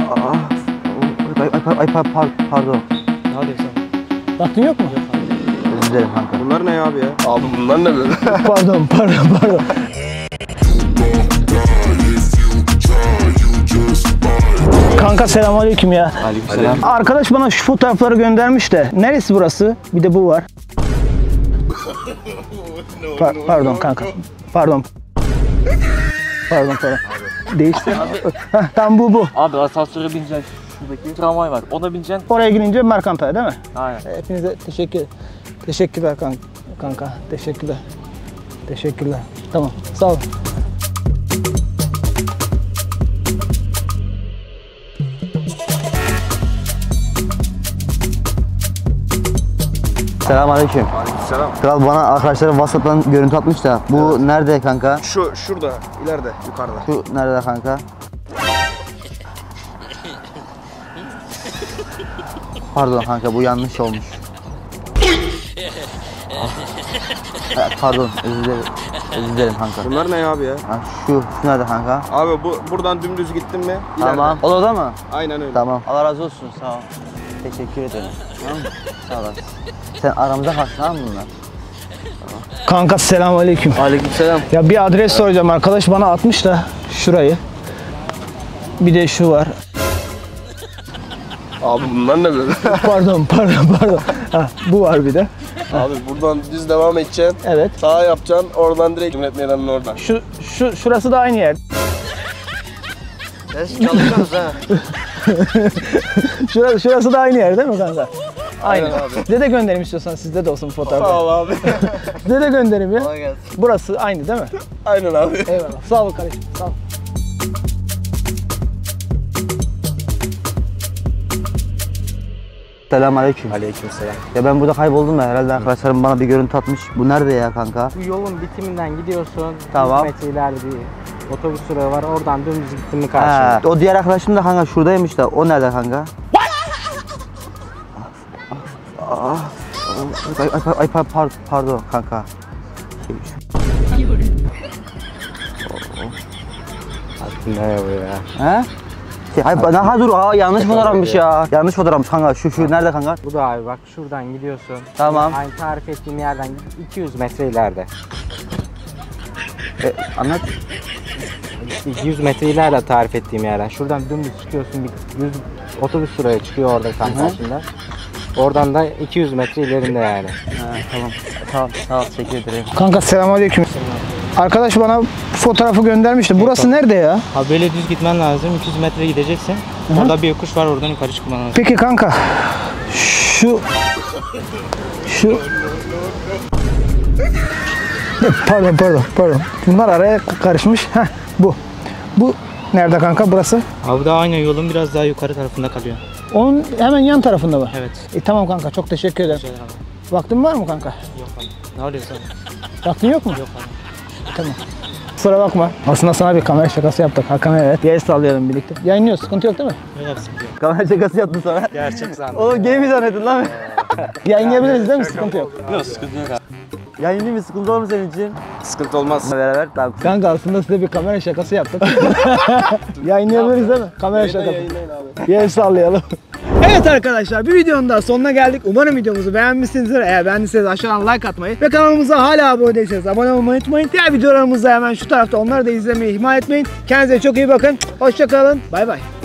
Pardon. Ne alıyorsun? Baktın yok mu? Özür dilerim kanka. Bunlar ne abi ya? Abi bunlar ne böyle? Pardon. Kanka selamünaleyküm ya. Aleykümselam. Arkadaş bana şu fotoğrafları göndermiş de. Neresi burası? Bir de bu var. Pardon kanka. Pardon. Değişti. Tam bu. Abi asansöre bineceksin. Şuradaki tramvay var. Ona bineceksin. Oraya girince Merkant'a değil mi? Aynen. Hepinize teşekkürler kanka. Teşekkürler. Tamam. Sağ ol. Selamünaleyküm. Aleykümselam. Kral bana arkadaşlarım WhatsApp'tan görüntü atmış da. Bu nerede kanka? Şurada, ileride, yukarıda. Şu nerede kanka? Pardon kanka, bu yanlış olmuş. Pardon, özür dilerim kanka. Bunlar ne abi ya? Ha, şu nerede kanka? Abi buradan dümdüz gittin mi? Tamam. O da mı? Aynen öyle. Tamam. Allah razı olsun. Sağ ol. Teşekkür ederim. Tamam mı? Sağ olasın. Sen aramıza kalsın, tamam mı bunlar? Kanka selamünaleyküm. Aleykümselam. Ya bir adres soracağım, arkadaş bana atmış da şurayı. Bir de şu var. Abi bunlar ne böyle? Pardon. Ha, bu var bir de. Abi buradan düz devam edeceksin. Evet. Sağa yapacaksın, oradan direkt Cumhuriyet Meydanı'nın oradan. Şurası da aynı yer. Siz çalışıyorsunuz ha. Şurası da aynı yer değil mi kanka? Aynı. Aynen abi. Size de göndereyim istiyorsan, sizde de olsun fotoğraf. Sağ ol abi. Size de göndereyim ya. Kolay gelsin. Burası aynı değil mi? Aynen abi. Eyvallah. Sağ ol kardeşim. Sağ ol. Selamünaleyküm. Aleykümselam. Ya ben burada kayboldum ya, herhalde arkadaşlarım bana bir görüntü atmış. Bu nerede ya kanka? Bu yolun bitiminden gidiyorsun. Tamam. 100 metre ileride bir otobüs durağı var. Oradan dümdüz gittin mi Ha, karşına. o diğer arkadaşım da kanka şuradaymış da, o nerede kanka? Pardon kanka. Ne bu ya? He? Hayır dur, yanlış fotoğrafmış ya. Yanlış fotoğrafmış kanka. Şu nerede kanka? Bu da abi bak şuradan gidiyorsun. Tamam. Aynı tarif ettiğim yerden 200 metre ileride. Anlat. 200 metre ileride tarif ettiğim yerden. Şuradan dümdüz çıkıyorsun. Bir düz otobüs durağı çıkıyor orada tam karşında. Oradan da 200 metre ilerinde yani. Tamam. Sağ ol. Teşekkür ederim. Kanka selamünaleyküm. Arkadaş bana fotoğrafı göndermişti. Burası nerede ya? Abi böyle düz gitmen lazım. 200 metre gideceksin. Orada bir yokuş var, oradan yukarı çıkman lazım. Peki kanka. Şu Pardon. Bunlar araya karışmış. Heh, bu. Bu nerede kanka burası? Abi da aynı yolun biraz daha yukarı tarafında kalıyor. Onun hemen yan tarafında mı? Evet. Tamam kanka, çok teşekkür ederim. Güzel abi. Vaktin var mı kanka? Yok abi. Ne alıyorsun? Vaktin yok mu? Yok abi. Tamam. Kusura bakma. Aslında sana bir kamera şakası yaptık. Hakan, evet. Bir el sallayalım birlikte. Yayınlıyoruz. Sıkıntı yok değil mi? Öyle bir sıkıntı yok. Kamera şakası yaptın sana. Gerçek sandım. Oğlum gay mi zannettin lan? Yayınlayabiliriz değil mi? Sıkıntı yok. Yok, sıkıntı yok abi. Yayın mi, sıkıntı olur mu senin için? Sıkıntı olmaz. Beraber tamam. Kanka aslında size bir kamera şakası yaptık. Yayınlayabiliriz değil mi? Kamera şakası. Yayınlayın abi. Bir el sallayalım. Evet arkadaşlar, bir videonun daha sonuna geldik. Umarım videomuzu beğenmişsinizdir. Eğer beğendiyseniz aşağıdan like atmayı ve kanalımıza hala abone değilseniz abone olmayı unutmayın. Diğer videolarımızda hemen şu tarafta, onları da izlemeyi ihmal etmeyin. Kendinize çok iyi bakın. Hoşça kalın. Bay bay.